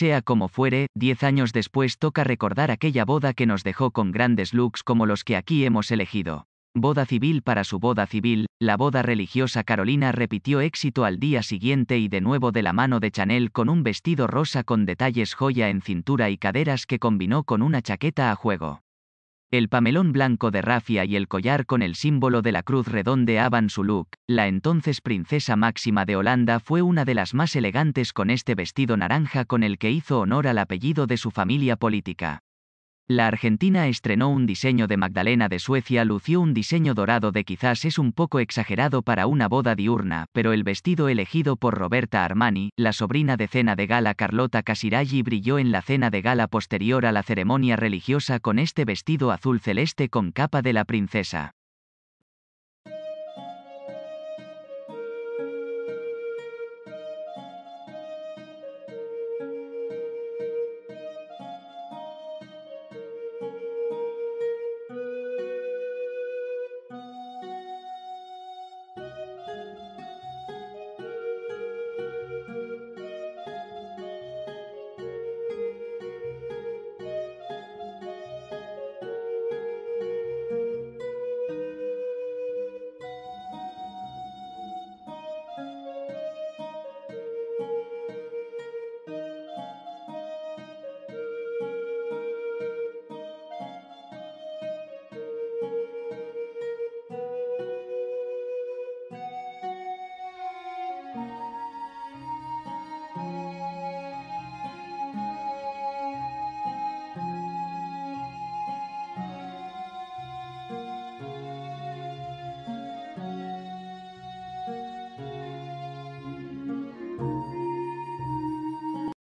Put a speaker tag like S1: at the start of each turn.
S1: Sea como fuere, 10 años después toca recordar aquella boda que nos dejó con grandes looks como los que aquí hemos elegido. Boda civil. Para su boda civil, la boda religiosa Carolina repitió éxito al día siguiente y de nuevo de la mano de Chanel con un vestido rosa con detalles joya en cintura y caderas que combinó con una chaqueta a juego. El pamelón blanco de rafia y el collar con el símbolo de la cruz redondeaban su look. La entonces princesa Máxima de Holanda fue una de las más elegantes con este vestido naranja con el que hizo honor al apellido de su familia política. La Argentina estrenó un diseño de Magdalena de Suecia, lució un diseño dorado de quizás es un poco exagerado para una boda diurna, pero el vestido elegido por Roberta Armani, la sobrina de cena de gala Carlotta Casiraghi, brilló en la cena de gala posterior a la ceremonia religiosa con este vestido azul celeste con capa de la princesa.